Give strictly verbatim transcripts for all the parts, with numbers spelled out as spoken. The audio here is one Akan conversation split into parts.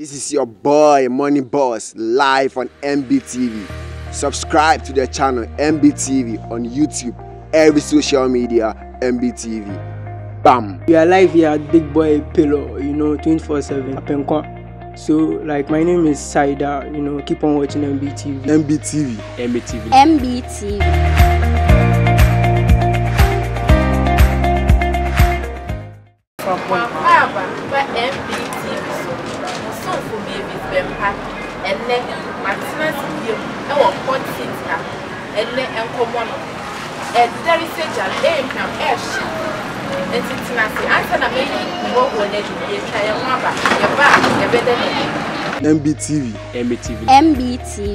This is your boy Money Boss live on M B T V. Subscribe to the channel M B T V on YouTube, every social media M B T V. Bam! We are live here at Big Boy Pillow, you know, twenty-four seven. So, like, my name is Saida, you know, keep on watching M B T V. M B T V. M B T V. M B T V. From Papa, but M B T V so for baby Bempa and then Martinez you our hot seat and then and common and there is a jar aim from ash and it's not the answer that made what will let you try a mother your back your better M B T V. M B T V. M B T V.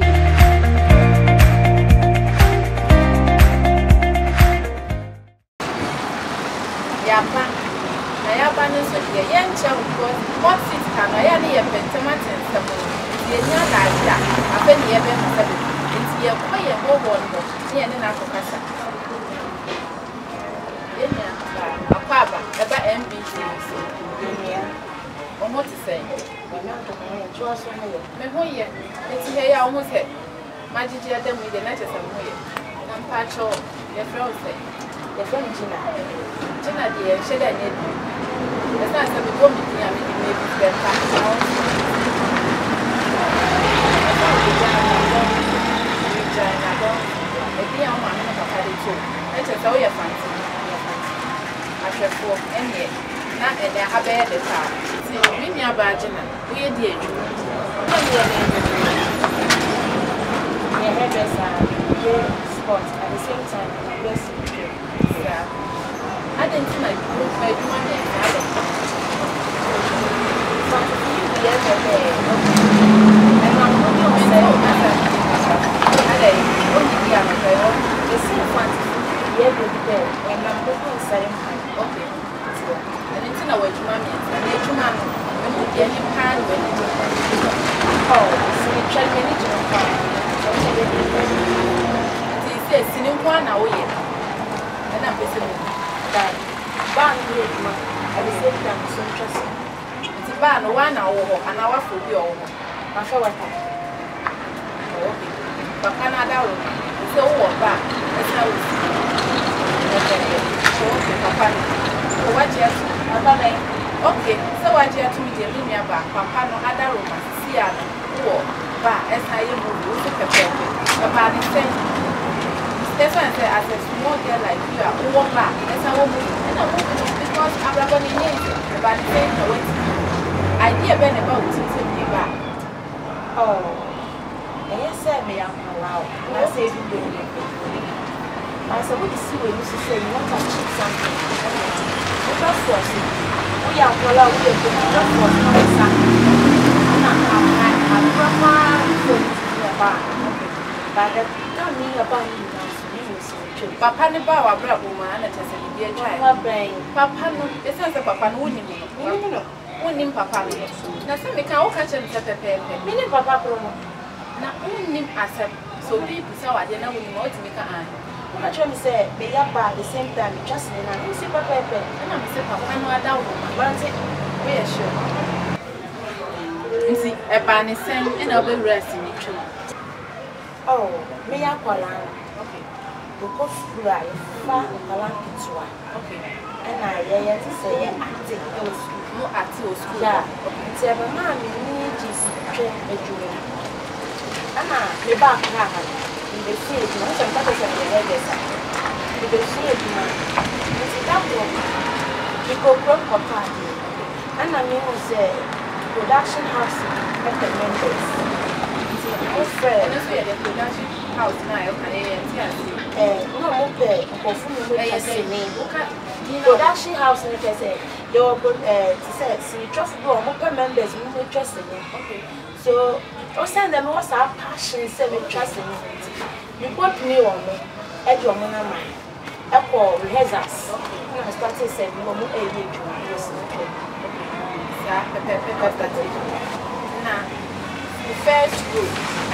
Yapa. Yabanis with the young child because what six can I only a pentament and some the young idea. I been here been seven. It's here quite a whole one here in Africa. A papa about M B T V. On what to say? Me who ye? It's here almost head. Magic them with the letters and way. And patch all your friends say. The friend Gina. Gina, dear, should I need you? It's not that we go meeting and maybe spend time around. Again, I'm not a party too. Let us all your fancy. I shall form any not and I have the car. See, we near Bagina. We are dear. My hairdresser, spot at the same time, my best. I didn't think I could make money and have it. From the other day, and I'm not going to say, I only be on the same fancy every day, and I'm looking inside my okay. And it's in a way to mommy, and they to man when you get him hand when you oh, so you try to manage your car. And he says, Sinin one away, and I'm listening. Ban here, at the same time, so interesting. It's a ban one hour, an hour for you all. My shower time. Okay. But Canada, it's all back. That's how we see. Okay, Papa. So what you have to okay, so what you have to meet your back, Papa, no other room, see, or back as I move, look at the body thing. That's why I say, as a small girl like you are over back, that's how we move. And I'm moving because I'm not going to need it. But the same way, idea been about to take me back. Oh, and you said me, I'm allowed. And I say, you do it. I said, what you see when you say you want to achieve something? Just for us. We are allowed to do it. Just for us. I'm not going to have a proper back. But that don't mean about you. Papa ne ba wa bra bo ma na tese bi e twa. Papa no, e sense papa no woni mi. Woni no. Woni papa no. Na se me kan wo ka che ne pepepe. Me ni papa pro no. Na woni asem. So bi bisa wa de na woni ma o ti me ka an. Wo ka che me say be ya ba at the same time just na na si pepepe. Na me say papa no ada wo. Wanti we e sure. Nsi e ba ne sen e na obe rest ni twa. Oh, me ya kwala. Okay. Because school I far Palankitua. Okay. And I yeah to say active school. No active school. Yeah. Okay. So my mom need to train a junior. Anna, the back now in the field, no some purpose of the hairdresser. In the field now. It's that work. You go from Papa. And I mean say production house at the members. And that's where the production house now can Eh, no more pay. Go for me. Production house in the say they were uh to say see trust go more members we trust in. Okay. So o send them what's our passion say we trust in. You put me on me. E do mo na ma. E ko rehearsals. Okay. Na start say we mo e ye ju. Yes. Okay. Yeah, pepe pepe na the first group.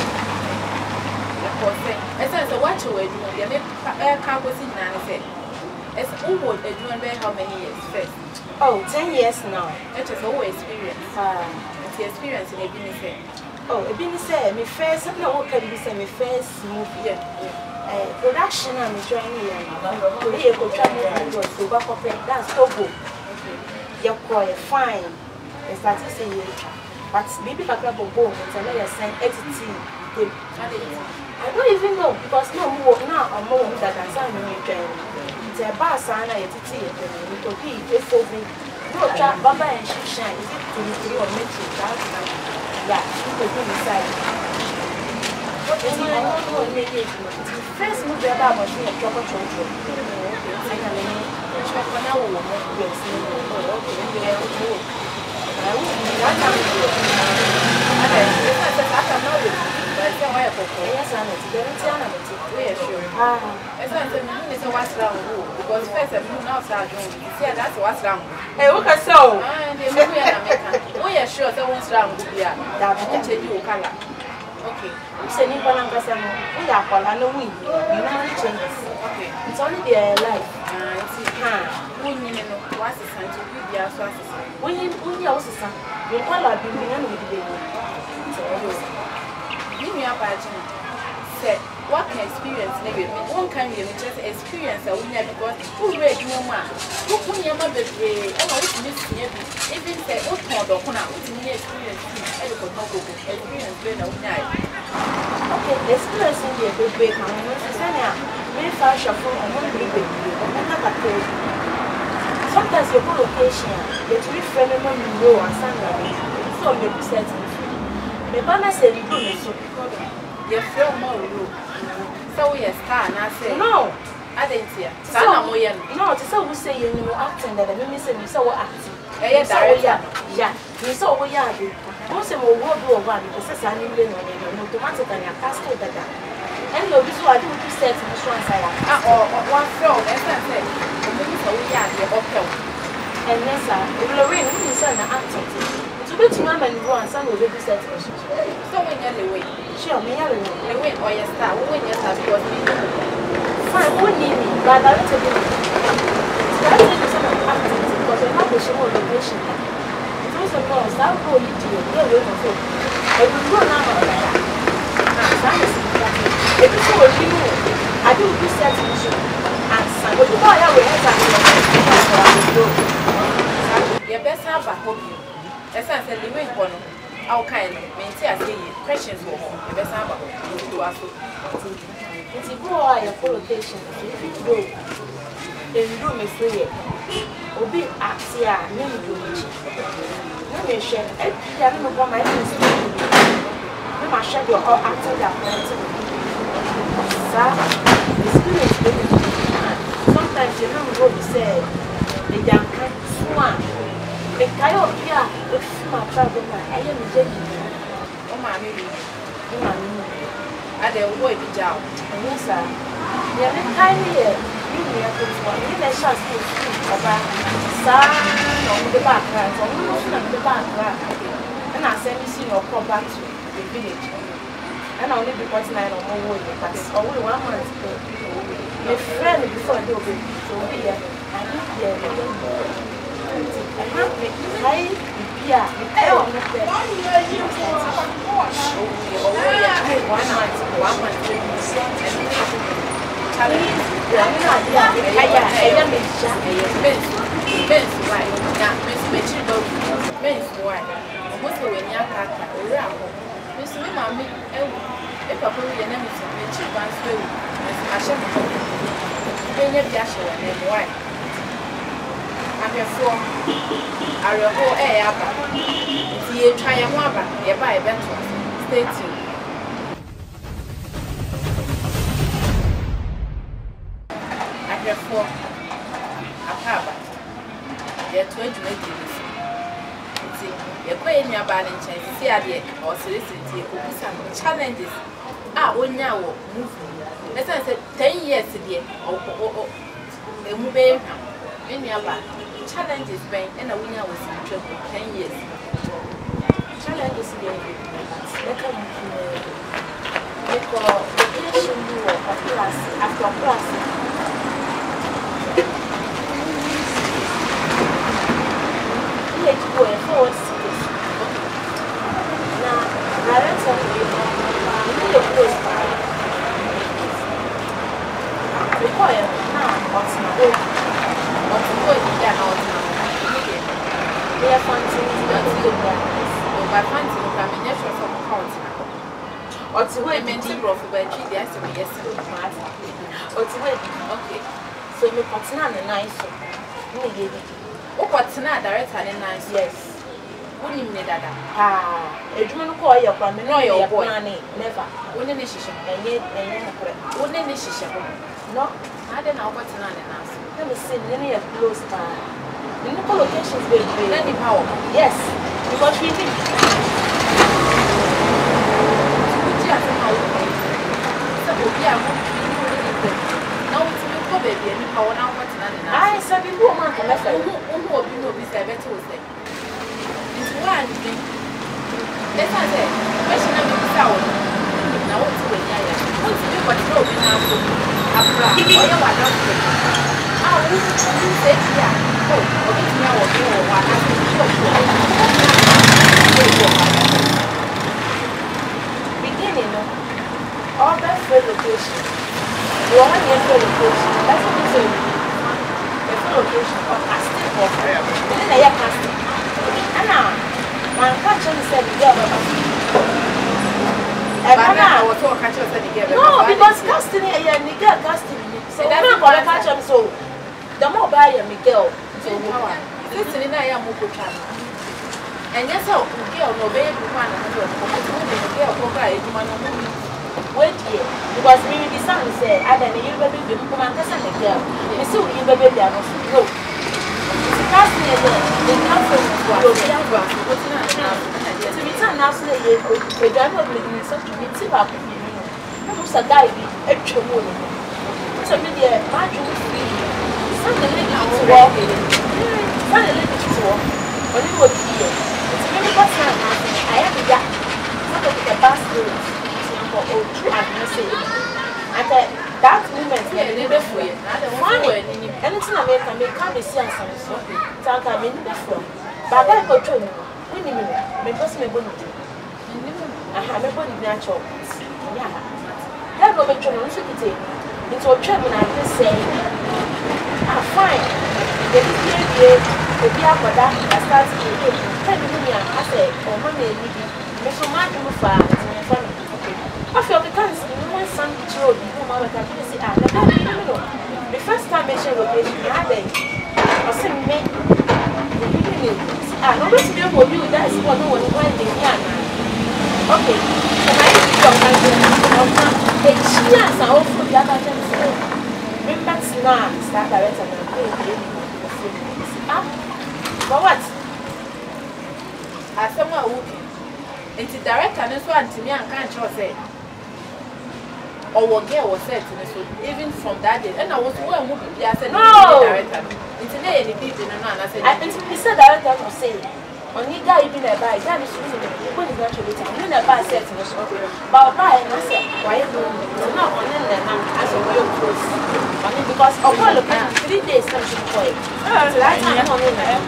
I said, so what you were doing, they make a car was in Nancy. It's always a doing how many years first? Oh, ten years now. It is always experience. Uh, the experience in a business. Oh, a business, my first, I'm not working with my first movie. Production, I'm trying to be a good travel to back up that's Togo. You're quite fine. They started saying, but maybe a couple of bones and let us send editing. I don't even know because no more now or more that I sign me. It's a bar sign, I edited it to be a full thing. No, Baba and she shine. Is it to be or make it that? Yeah, you could do inside. What is it? I don't know. Maybe first move about machine and proper children. I can check for now. Yes, okay. I will be that time. I can know it. But it's a way of yes, I'm a very sure. Ah, it's a what's wrong because first of all, now say that's what's wrong. Hey, look at so. We are sure that what's wrong with you. That will tell you color. Okay. It's a new one. We are calling we. You know, changes. Okay. It's only their life. Ah, it's huh. We need to know what's the sign to be the assassin. We we also son. We call our baby and we did. Give me a badge. Say, what can experience never one can be just experience a winner because who read no man? Who put your mother? I want to miss you. Even say, what kind of one out in the experience? Experience being a winner. Okay, experience in the big big man. Very fast shuffle and one big big. Sometimes your location, get to friend of you know and Sunday. So you set me. Bana said you do so you feel more room. So we are star and I say no, I didn't see it. No, it's so we say you know acting that I didn't say you saw acting. Yes, yeah, you saw we are. Most of our world war one because I knew you automatically a castle that. And no, this was I do set in this one side. Or one film, as I said, we are the hotel. And yes, sir, it will rain when you send the acting. To be to mama and go and some will be set. So when you're the way, sure, me, I will wait or your star, when your star was me. Fine, who need me, but I don't tell you. That's the some of acting because we're not the show of location. It's also called South Pole, you know, you're going to go. I will go now. If you saw you, I do do set and some of the boy I will have. Your best have a hope you. As I said, the way one, our kind, maintain questions for the best have to ask. It's a go on your location. If you go, then you do me free. Obi Axia, name to me. Let me share. I can't remember my name. I share your all after that. Sometimes you know what you say. The young cat swan. The coyote here, the smart travel. I am a gentleman. Oh, my baby. Oh, my baby. I don't want to job. Yes, sir. The other time here, you may have to one. You may shut me about sun on the background, or on the background. And I send you see your call back to the village. And only because I don't know what it is. Only one month. My friend before I do it, so we are. I need the I have to high beer. I don't know that. One month, one month. Charlie, I am a Miss Miss White. Now, Miss Mitchell, Miss White. What's the way you're around? Miss Mammy, if I put your name is a cheap and slow, I shall be paying a dash and white. I'm your four. I will go air. See you try a mother, you buy a better. Stay tuned. I'm your four. A papa. They're twenty minutes. You're paying your balance and see or soliciting some challenges. Ah, one now move. As I said, ten years ago, or a movie in your back. Challenges bang and a winner was in trouble ten years. Challenges again. Because the nation knew a class after class. Let's go and force. I fancy to by fancy, I mean, yes, or some count. Or to wait, maintain profit by three days to me, yes, or to wait. Okay. So you put on a nice. Oh, what's not direct and nice? Yes. Wouldn't you need that? Ah, a woman call your family, no, your boy, never. Wouldn't it? And yet, wouldn't it? No, I don't know what's not enough. Let me see, any of close time. In the locations, baby, any power. Yes, because we think. I said, you want to let me know. Who will be seven to say? It's one thing. Let's say, question of the sour. Now, what's the way? What's the way? What's the way? After all, you are not good. Ah, we say, yeah. Oh, okay, now, what I think beginning, all that full location. You want to get full location. That's what you say. A full location or casting for then I have casting. And now, my catcher said, yeah, no, because casting here, yeah, Miguel casting. So that's not what I catch him. So the more buy a Miguel. So, this is I am Mukuchan. And yes, oh, girl, no baby, one, wait here, because maybe the son said, I don't know, you baby, you come and test the girl. You see, you baby, they are not no. It's casting again, the conference was to return now, say, a driver of the such a bit of a guy, a true. So, maybe a margin free. Something like to walk in. Something like to walk. When you were here, it's really what's not happening. I have a gap. Not at the bus road. For all true administration. And that moment, yeah, they live for you. Funny. Anything I make, I make come and see us on so. Talk I mean, different. But I go to you. When you mean, my person may go to you. I have a body natural. Yeah. That will be true. It's a trouble. I just say, ah, fine. The behavior, the beer for that, I start to do. Tell me, I say, oh, mommy, Miss O'Mara, you far, and funny. I feel because you know some road, you know, I can see. Ah, the first time I share location, I had a same me. Ah, nobody to do you. That's what no one went in here. Okay, so my a chance I offer the other things. Remember, now start directing and pay. Ah, for what? As someone who it's direct and this one to me and can't say. Or what girl was said to me, so even from that day, and I was well moving. I said, no, director. It's today, any people, and I said, I think he said, director was saying, on you guy, you've been a buy, that is really what is actually you know, buy set in the shop. But buy, and I said, why are you doing not on in there now? As a real close. I mean, because of all of that, three days, something for it. I'm on in there.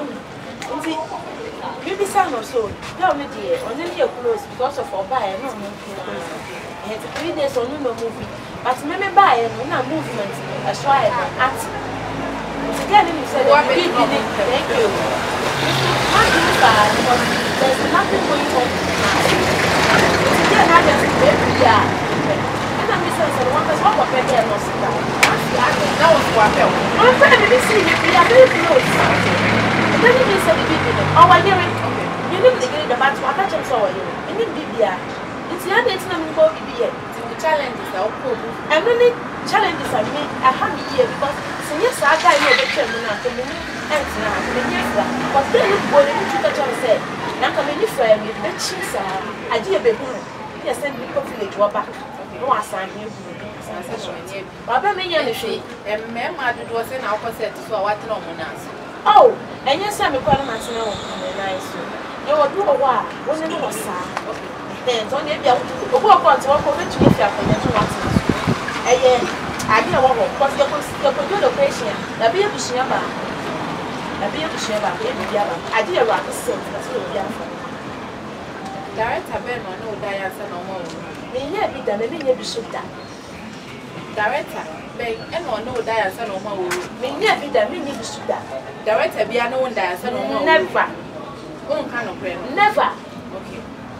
You be sound or so, tell me, dear, on in your clothes because of our buy, no, no, three days on no movie. But remember, buy and no movement. That's why I'm acting. Again, you said, thank you. Not too bad because there's nothing going on. Again, I just baby, yeah. And I'm missing one person, one person, and no sit down. That was what I felt. I'm trying to see you, we are very close. Then you said, oh, I hear it. You need to get the battle. I can't tell you. You need to be here. It's not that it's not going to be here. The challenges are cool. And many challenges are made. I have it here because yes, I got you the chairman after me. And now, but then you go to the church said, now come in friend with the cheese. I did a baby. Yes, send me to village or back. No, I signed you. Baba may you see, and Mamma was an opposite to what no one else. Oh, and yes, I'm a parliament now. Nice. You will do a while. Wasn't it was sad? Then don't you walk on to walk over to get up and you want to. I didn't want to, because you're going to do the patient. The baby share back. The baby share back. I did a rock set. That's what we are. Director Ben, no, Diana, no more. May you be done, maybe you should die. Director. Bang, and no no die and son of my Me never that me need to that. Director be no one die and son of my Never. One kind of prayer. Never. Okay.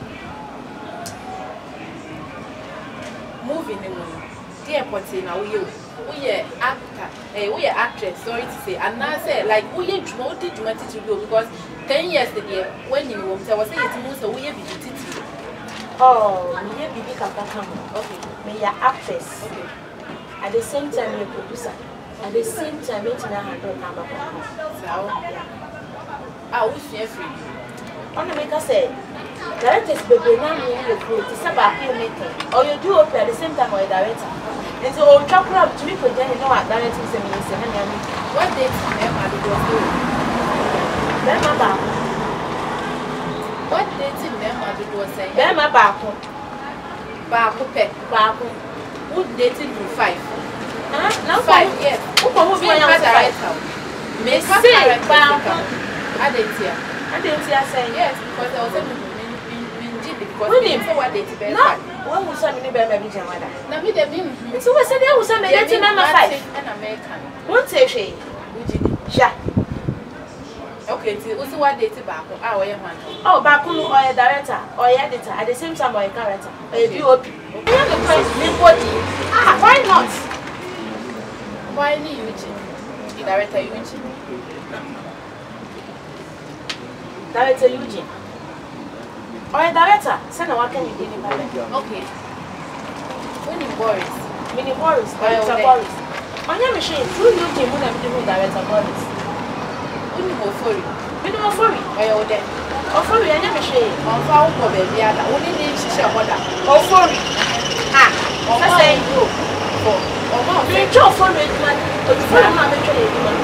Moving in one. Dear Potty, now we we are actor, eh, we are actress, sorry to say, and now say like we are promoted to to go because ten years ago when you were I was saying to most we are beauty. Oh, me a baby can come. Okay. Me a actress. Okay. At the same time, a producer. At the same time, it's not handle number. So, I wish you free. On the maker say, directors baby now you create to about filmmaking. Or you do it at the same time or a director. And so old chocolate to me for then you know what directing is a minister. What date Emma did you do? Remember. What date Emma did you say? Emma Baku. Baku Pet. Baku. Who dated you five? Huh? Now Five years. Who can Be a director. Make a character. I didn't hear. I didn't hear saying Yes, because I was a because When we him? say what they to no. When was somebody by my vision? Now me the beam. So we said there was somebody that's number five. An American. Won't say she. Sha. Okay, so what's what they to back? Ah, where man? Oh, Baku or a director or a editor at the same time or a character. Or a D O P. You have the price body. Ah, why not? Why need Eugene? The director Eugene. Director Eugene. Or a director. Send a working in the Okay. When you Boris. Mini Boris. Director Boris. On your machine, through Eugene, who have been director Boris. When you go for it. When you go for it. I owe them. Or for it, on your machine. On foul for baby, only need to share water. Or for it. Ah, or say you. For. Or more. You draw for it, man. Or you follow my trade, man.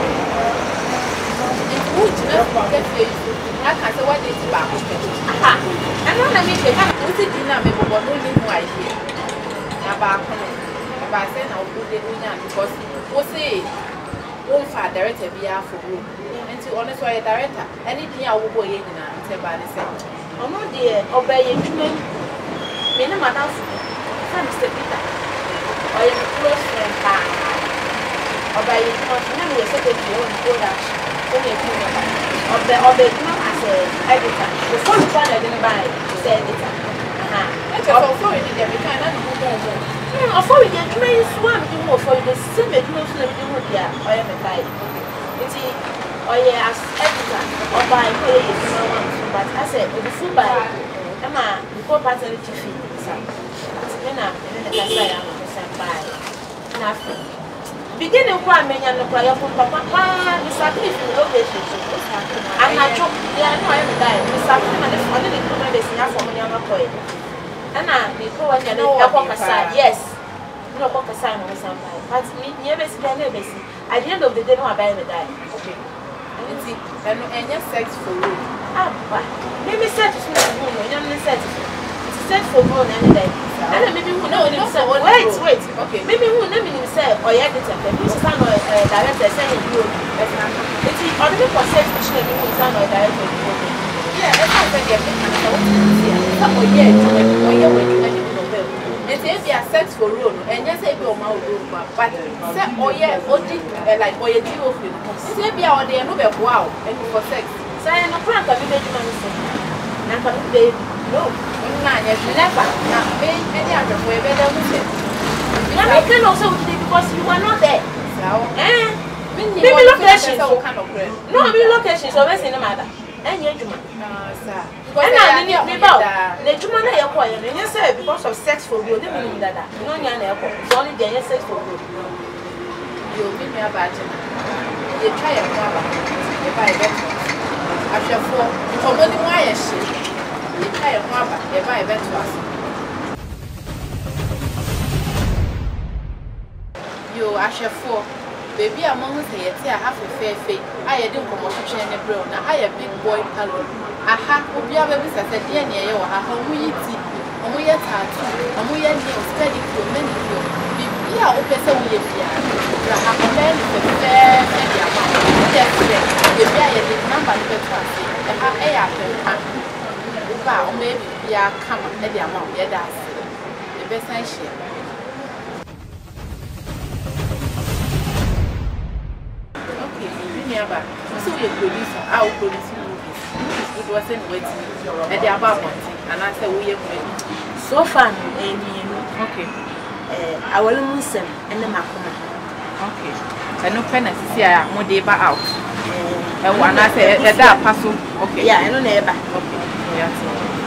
It's good to get you. I can't say what they do back. Aha. And now let me say, what's it dinner? Maybe one only more idea. About about saying I'll put it in because what's it? One for director be out for room. And to honest way director, anything I will go in and tell by the same. Oh no, dear, obey you. Me no madam. Mister Peter. Or your close friend. Obey you. Never your secretary on production. Only a few of the of the as a editor. Before you try to buy, say editor. Uh-huh. That's all for it, every kind of no, for we get train swam you more for the same close to the wood here, or every five. It's or yeah, as editor or by pay but I said, the full by Emma, before paternity fee. Then I'm in the Casaya by nothing. Beginning one man and the prayer for Papa, Miss Sacrifice in location. I'm not joking, they are not every day. Miss Sacrifice and the funny little man is enough for me on my point. And I before I know what aside, yes. No walk aside on somebody. But me never see never see. At the end of the day, no I buy the die. Okay. And it's and your sex for you. Ah, but maybe set is not moon, no, you're set. It's set for moon any day. And maybe who know himself. Wait, wait. Okay. Maybe who name himself or editor. Maybe some director saying you. It's only for sex which maybe who some director. Yeah, that's how they get it. Some yeah, or yeah, when you make it's if you are sex for rule, and yes, if you're my room, but say, oh yeah, like, or you deal with it. It's if you are there, no, wow, and for sex. Say, no, prank of the baby. And for the baby, no, nine, yes, never. Now, any other way better with it. You can also because you are not there. So, eh? Maybe location. No, I mean location, so that's in the matter. And yet, you sir. And I didn't be about the Jumana airport, and you say because of sex for you, they mean that. No, you're an airport, it's only the sex for you. You mean me about it. You try a rubber, you buy a better. I shall fall. For money, why is she? You try a rubber, you buy a better. You are shall fall. Baby, among us here, I have a fair fate. I didn't come on to chain a brown. I a big boy color. I have to be a baby, I said, dear, near you, how we eat it. And we are tattoo, and we are nails, pedicure, manicure. We are open, so we are here. I have a man with a fair and the amount. Yes, the bear is number of the trust. I have a apple. Bow, maybe we are coming at the amount. Yeah, that's the best I share. aba so we producer ah we produce movies movies do say no wetin e dey about money and I say we ye so far eh me okay eh awole musem ene makoma okay and no pen see ah mo dey ba out eh e wa na say e da paso okay yeah eno na eba okay yeah